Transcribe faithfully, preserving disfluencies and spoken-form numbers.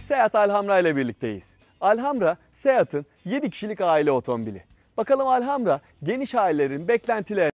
Seat Alhambra ile birlikteyiz. Alhambra, Seat'ın yedi kişilik aile otomobili. Bakalım Alhambra geniş ailelerin beklentilerini